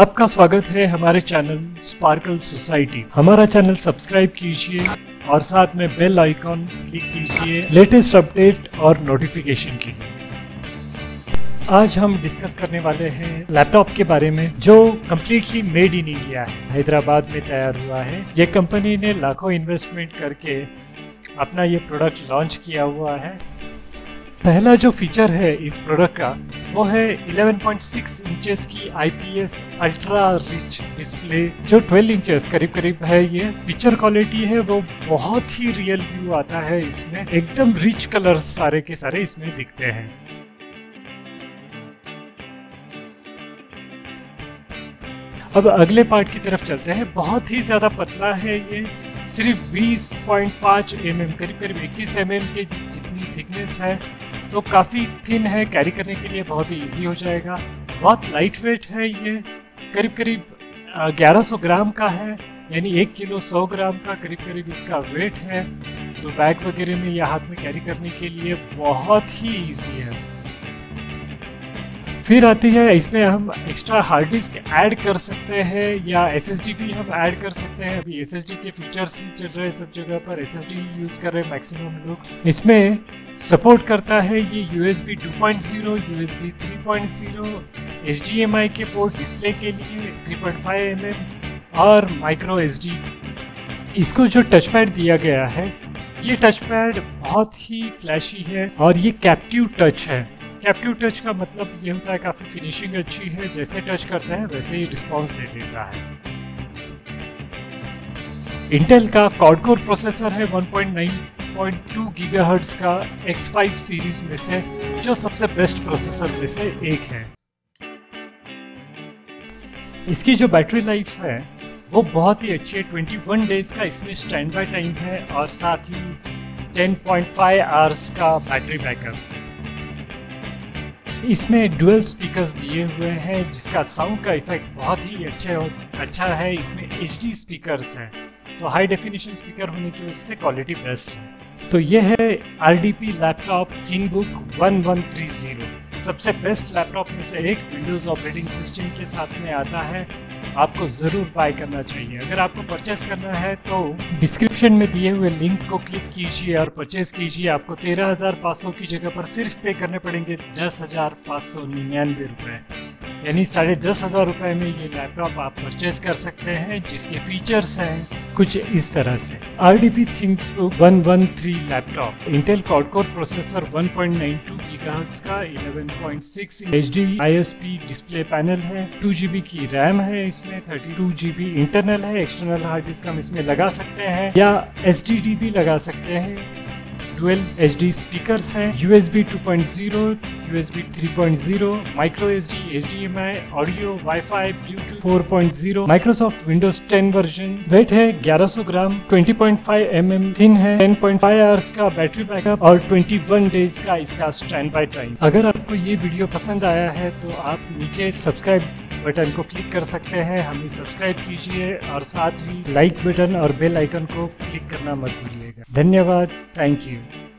आपका स्वागत है हमारे चैनल स्पार्कल सोसाइटी। हमारा चैनल सब्सक्राइब कीजिए और साथ में बेल आइकॉन क्लिक कीजिए लेटेस्ट अपडेट और नोटिफिकेशन के लिए। आज हम डिस्कस करने वाले हैं लैपटॉप के बारे में जो कम्प्लीटली मेड इन इंडिया है, हैदराबाद में तैयार हुआ है। ये कंपनी ने लाखों इन्वेस्टमेंट करके अपना ये प्रोडक्ट लॉन्च किया हुआ है। पहला जो फीचर है इस प्रोडक्ट का वो है 11.6 इंचेस की IPS अल्ट्रा रिच डिस्प्ले जो 12 इंचेस करीब है। ये पिक्चर क्वालिटी है वो बहुत ही रियल व्यू आता है इसमें, एकदम रिच कलर्स सारे के सारे इसमें दिखते हैं। अब अगले पार्ट की तरफ चलते हैं। बहुत ही ज़्यादा पतला है ये, सिर्फ 20.5 mm करीब 21 mm के जितनी थिकनेस है, तो काफ़ी थिन है, कैरी करने के लिए बहुत ही इजी हो जाएगा। बहुत लाइट वेट है ये, करीब 1100 ग्राम का है, यानी 1 किलो 100 ग्राम का करीब इसका वेट है। तो बैग वगैरह में या हाथ में कैरी करने के लिए बहुत ही इजी है। फिर आती है इसमें हम एक्स्ट्रा हार्ड डिस्क ऐड कर सकते हैं या SSD भी हम ऐड कर सकते हैं। अभी SSD के फीचर्स ही चल रहे हैं सब जगह पर, SSD यूज़ कर रहे हैं मैक्सिमम लोग। इसमें सपोर्ट करता है ये USB 2.0, USB 3.0, HDMI के पोर्ट डिस्प्ले के लिए 3.5 mm और माइक्रो SD। इसको जो टच पैड दिया गया है, ये टच पैड बहुत ही फ्लैशी है और ये कैप्टिव टच है। कैप्टिव टच का मतलब ये होता है काफ़ी फिनिशिंग अच्छी है, जैसे टच करते हैं वैसे ही रिस्पॉन्स दे देता है। इंटेल का क्वाड कोर प्रोसेसर है 1.9.2 गीगाहर्ट्ज का X5 सीरीज में से, जो सबसे बेस्ट प्रोसेसर में से एक है। इसकी जो बैटरी लाइफ है वो बहुत ही अच्छी है, 21 डेज का इसमें स्टैंड बाय टाइम है और साथ ही 10.5 आवर्स का बैटरी बैकअप। इसमें डुअल स्पीकर्स दिए हुए हैं जिसका साउंड का इफेक्ट बहुत ही अच्छा है। इसमें HD स्पीकर्स हैं, तो हाई डेफिनेशन स्पीकर होने की वजह से क्वालिटी बेस्ट है। तो ये है RDP लैपटॉप थिंगबुक 1130, सबसे बेस्ट लैपटॉप में से एक, विंडोज़ ऑपरेटिंग सिस्टम के साथ में आता है। आपको ज़रूर बाय करना चाहिए। अगर आपको परचेस करना है तो डिस्क्रिप्शन में दिए हुए लिंक को क्लिक कीजिए और परचेस कीजिए। आपको 13,500 की जगह पर सिर्फ पे करने पड़ेंगे 10,599 रुपये, यानी 10,500 रुपये में ये लैपटॉप आप परचेस कर सकते हैं, जिसके फीचर्स हैं कुछ इस तरह से। RDP Thingbook 113 laptop, Intel quad core processor 1.92 gigahertz का 11.6 HD ISP डिस्प्ले पैनल है, 2 GB की रैम है, इसमें 32 GB इंटरनल है। एक्सटर्नल हार्ड डिस्क हम इसमें लगा सकते हैं या SSD भी लगा सकते हैं। डुअल HD स्पीकर्स हैं, USB 2.0, USB 3.0, micro SD, HDMI, audio, wifi, bluetooth 4.0, Microsoft Windows 10 version. Weight है 1100 ग्राम, 20.5 mm थिन है, 10.5 आवर्स का बैटरी बैकअप और 21 डेज का इसका स्टैंड बाय टाइम। अगर आपको ये वीडियो पसंद आया है तो आप नीचे सब्सक्राइब बटन को क्लिक कर सकते हैं, हमें सब्सक्राइब कीजिए और साथ ही लाइक बटन और बेल आइकन को क्लिक करना मत भूलिएगा। धन्यवाद, थैंक यू।